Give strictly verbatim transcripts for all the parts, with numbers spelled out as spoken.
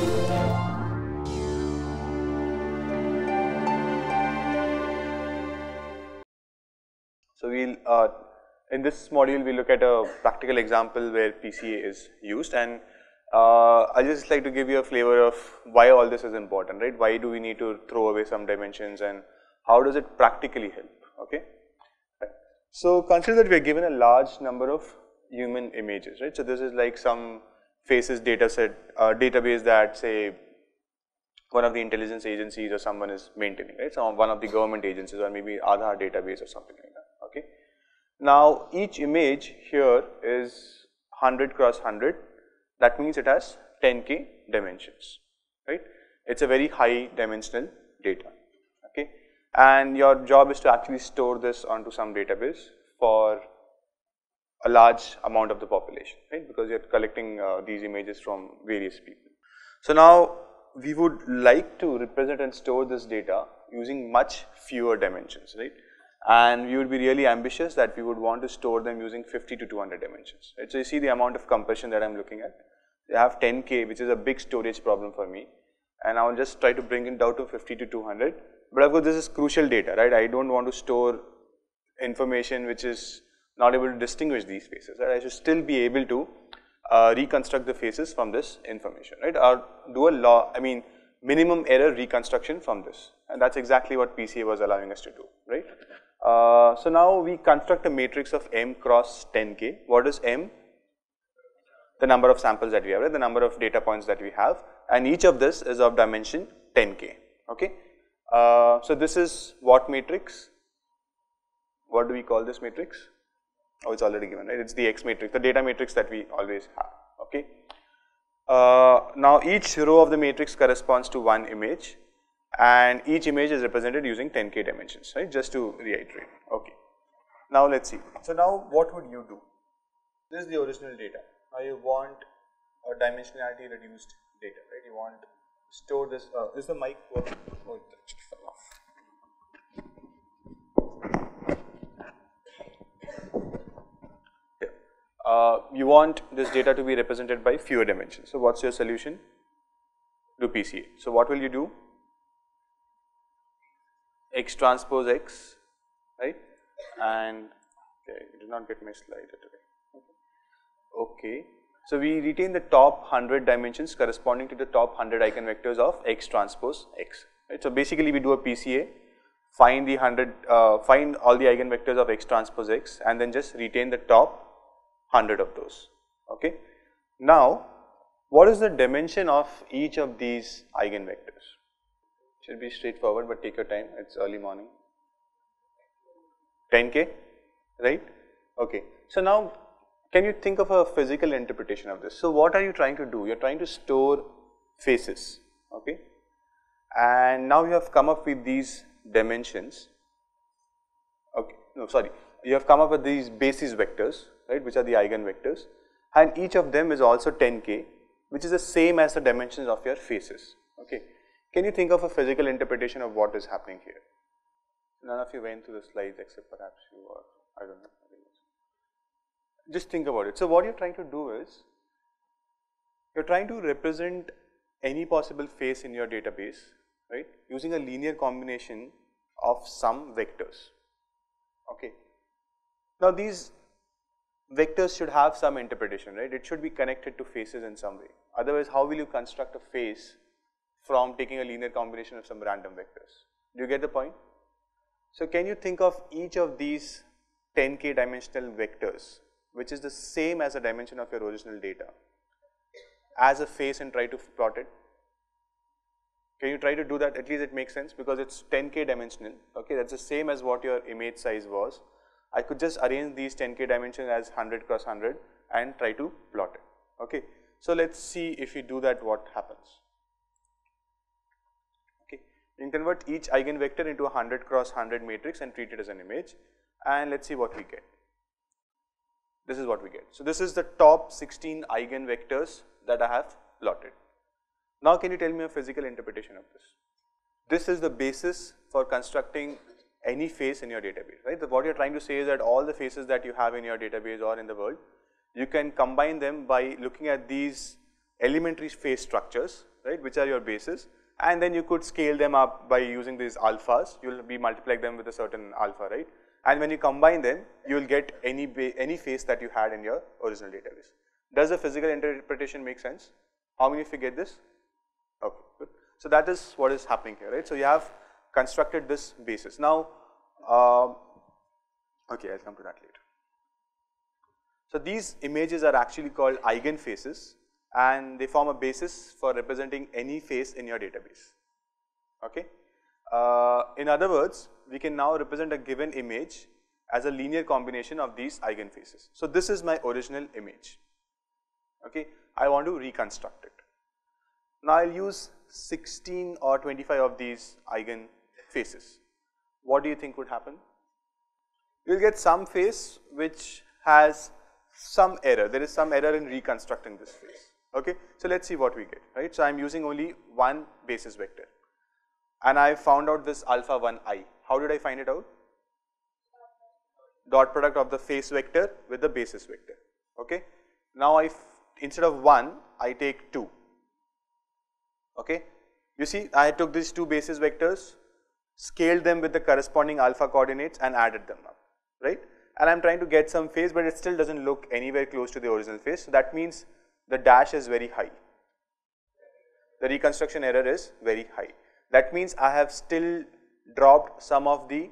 So we'll, uh, in this module, we look at a practical example where P C A is used, and uh, I just like to give you a flavor of why all this is important, right? Why do we need to throw away some dimensions, and how does it practically help? Okay. Right. So consider that we are given a large number of human images, right? So this is like some faces data set, uh, database that say one of the intelligence agencies or someone is maintaining, right? So one of the government agencies, or maybe Aadhaar database or something like that. Okay. Now each image here is one hundred cross one hundred. That means it has ten K dimensions, right? It's a very high dimensional data. Okay. And your job is to actually store this onto some database for a large amount of the population, right? Because you're collecting uh, these images from various people. So now we would like to represent and store this data using much fewer dimensions, right? And we would be really ambitious that we would want to store them using fifty to two hundred dimensions, right? So you see the amount of compression that I'm looking at. I have ten K, which is a big storage problem for me, and I'll just try to bring it down to fifty to two hundred. But of course, this is crucial data, right? I don't want to store information which is not able to distinguish these faces, right? I should still be able to uh, reconstruct the faces from this information, right? Or do a law, I mean, minimum error reconstruction from this, and that's exactly what P C A was allowing us to do, right? Uh, so now we construct a matrix of M cross ten K. What is M? The number of samples that we have, right? The number of data points that we have, and each of this is of dimension ten K. Okay. Uh, so this is what matrix? What do we call this matrix? Oh, it's already given, right? It's the X matrix, the data matrix that we always have. Okay. Uh, now each row of the matrix corresponds to one image, and each image is represented using ten K dimensions, right? Just to reiterate. Okay. Now let's see. So now what would you do? This is the original data. Now you want a dimensionality reduced data, right? You want to store this. Uh, is the mic working? Oh, it actually fell off. Yeah. Uh, you want this data to be represented by fewer dimensions. So what's your solution? Do P C A. So what will you do? X transpose X, right? And okay, you did not get my slide today. Okay. So we retain the top one hundred dimensions corresponding to the top one hundred eigenvectors of X transpose X. Right? So basically, we do a P C A, find the one hundred, uh, find all the eigenvectors of X transpose X, and then just retain the top one hundred of those. Okay. Now, what is the dimension of each of these eigenvectors? Should be straightforward, but take your time. It's early morning. ten K, right? Okay. So now, can you think of a physical interpretation of this? So what are you trying to do? You're trying to store faces, okay? And now you have come up with these dimensions. Okay, no, sorry. You have come up with these basis vectors, right, which are the eigenvectors, and each of them is also ten K, which is the same as the dimensions of your faces, okay? Can you think of a physical interpretation of what is happening here? None of you went through the slides except perhaps you, or I don't know. Just think about it. So what you're trying to do is, you're trying to represent any possible face in your database, right, using a linear combination of some vectors, okay. Now these vectors should have some interpretation, right, it should be connected to faces in some way. Otherwise, how will you construct a face from taking a linear combination of some random vectors? Do you get the point? So can you think of each of these ten K dimensional vectors, which is the same as the dimension of your original data, as a face and try to plot it? Can you try to do that? At least it makes sense because it's ten K dimensional, okay, that's the same as what your image size was. I could just arrange these ten K dimensions as one hundred cross one hundred and try to plot it, okay. So let's see if we do that, what happens. Okay, you can convert each eigenvector into a one hundred cross one hundred matrix and treat it as an image, and let's see what we get. This is what we get. So this is the top sixteen eigenvectors that I have plotted. Now can you tell me a physical interpretation of this? This is the basis for constructing any face in your database, right? The, what you're trying to say is that all the faces that you have in your database or in the world, you can combine them by looking at these elementary face structures, right, which are your bases, and then you could scale them up by using these alphas. You will be multiplying them with a certain alpha, right? And when you combine them, you will get any any face that you had in your original database. Does the physical interpretation make sense? How many of you get this? Okay, good. So that is what is happening here, right? So you have constructed this basis. Now, uh, okay, I'll come to that later. So these images are actually called eigenfaces, and they form a basis for representing any face in your database. Okay. Uh, in other words, we can now represent a given image as a linear combination of these eigenfaces. So this is my original image. Okay. I want to reconstruct it. Now I'll use sixteen or twenty-five of these eigenfaces. What do you think would happen? You'll get some face which has some error. There is some error in reconstructing this face. Okay. So let's see what we get, right? So I'm using only one basis vector, and I found out this alpha one I. How did I find it out? Dot product of the face vector with the basis vector. Okay. Now I, instead of one, I take two. Okay. You see, I took these two basis vectors, scaled them with the corresponding alpha coordinates and added them up, right? And I'm trying to get some face, but it still doesn't look anywhere close to the original face. So that means the dash is very high. The reconstruction error is very high. That means I have still dropped some of the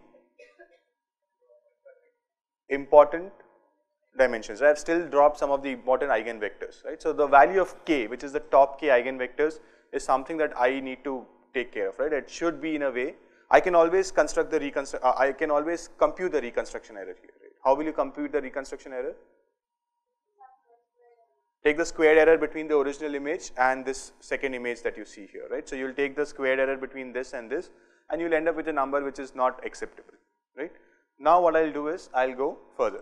important dimensions. I have still dropped some of the important eigenvectors, right? So the value of k, which is the top k eigenvectors, is something that I need to take care of, right? It should be in a way. I can always construct the reconstruct. Uh, I can always compute the reconstruction error here. Right? How will you compute the reconstruction error? Take the squared error between the original image and this second image that you see here, right? So you will take the squared error between this and this, and you will end up with a number which is not acceptable, right? Now what I will do is I will go further.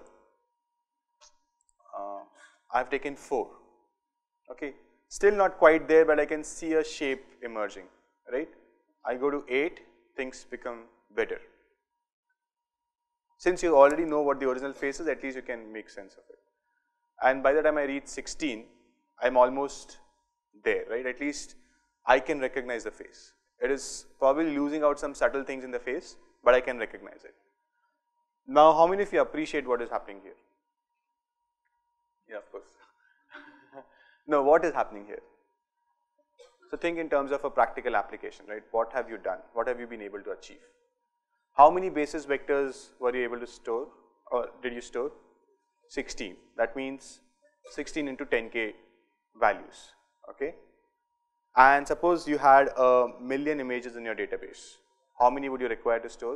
Uh, I have taken four. Okay, still not quite there, but I can see a shape emerging, right? I go to eight, things become better. Since you already know what the original face is, at least you can make sense of it. And by the time I reach sixteen, I am almost there, right? At least I can recognize the face. It is probably losing out some subtle things in the face, but I can recognize it. Now, how many of you appreciate what is happening here? Yeah, of course. No, what is happening here? So think in terms of a practical application, right? What have you done? What have you been able to achieve? How many basis vectors were you able to store, or did you store? sixteen. That means sixteen into ten K values, okay? And suppose you had a million images in your database. How many would you require to store?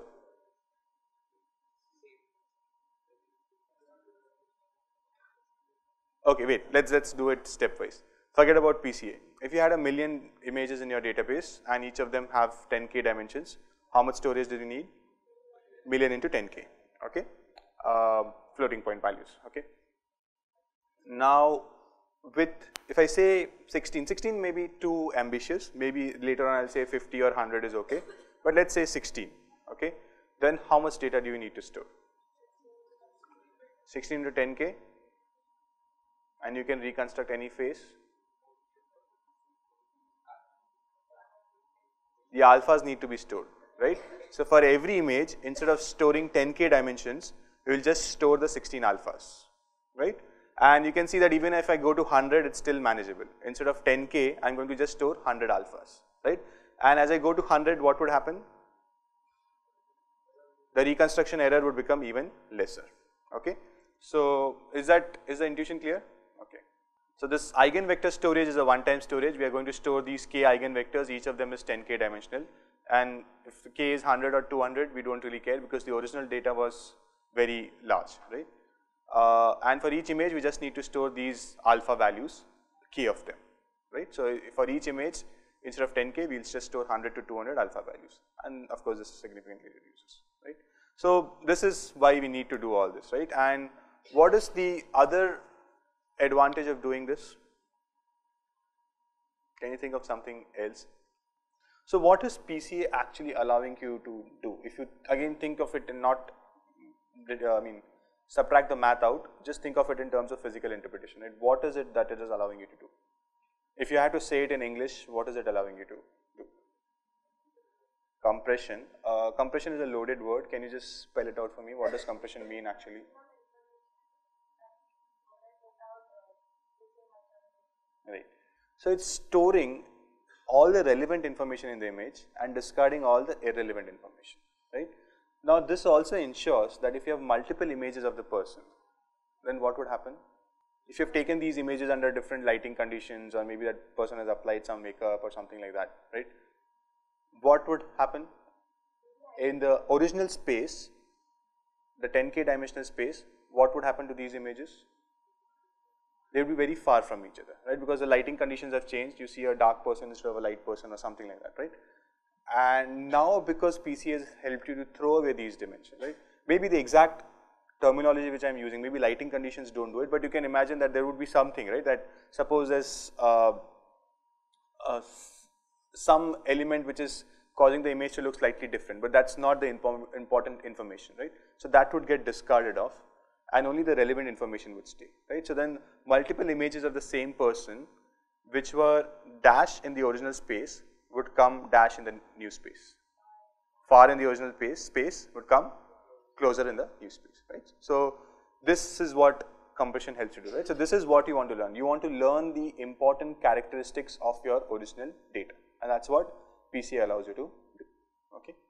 Okay, wait, let's, let's do it stepwise. Forget about P C A. If you had a million images in your database and each of them have ten K dimensions, how much storage do you need? Million into ten K, okay? Uh, floating point values, okay? Now, with, if I say sixteen, sixteen may be too ambitious, maybe later on I'll say fifty or one hundred is okay, but let's say sixteen, okay? Then how much data do you need to store? sixteen into ten K, and you can reconstruct any face. The alphas need to be stored, right? So for every image, instead of storing ten K dimensions, we will just store the sixteen alphas, right? And you can see that even if I go to one hundred, it's still manageable. Instead of ten K, I'm going to just store one hundred alphas, right? And as I go to one hundred, what would happen? The reconstruction error would become even lesser, okay? So is that, is the intuition clear? Okay. So this eigenvector storage is a one-time storage. We are going to store these K eigenvectors, each of them is ten K dimensional. And if K is one hundred or two hundred, we don't really care because the original data was very large, right? Uh, and for each image, we just need to store these alpha values, K of them, right? So for each image, instead of ten K, we'll just store one hundred to two hundred alpha values. And of course, this significantly reduces, right? So this is why we need to do all this, right? And what is the other advantage of doing this? Can you think of something else? So what is P C A actually allowing you to do? If you again think of it and not, I mean, subtract the math out, just think of it in terms of physical interpretation, right? What is it that it is allowing you to do? If you had to say it in English, what is it allowing you to do? Compression. Uh, compression is a loaded word. Can you just spell it out for me? What does compression mean actually? Right. So it's storing all the relevant information in the image and discarding all the irrelevant information, right? Now this also ensures that if you have multiple images of the person, then what would happen? If you have taken these images under different lighting conditions, or maybe that person has applied some makeup or something like that, right? What would happen? In the original space, the ten K dimensional space, what would happen to these images? They would be very far from each other, right? Because the lighting conditions have changed. You see a dark person instead of a light person or something like that, right? And now because P C has helped you to throw away these dimensions, right? Maybe the exact terminology which I am using, maybe lighting conditions don't do it, but you can imagine that there would be something, right? That suppose there's uh, uh, some element which is causing the image to look slightly different, but that's not the important information, right? So that would get discarded off, and only the relevant information would stay, right? So then multiple images of the same person which were dashed in the original space would come dash in the new space. Far in the original space, space would come closer in the new space, right? So this is what compression helps you do, right? So this is what you want to learn. You want to learn the important characteristics of your original data, and that's what P C A allows you to do, okay?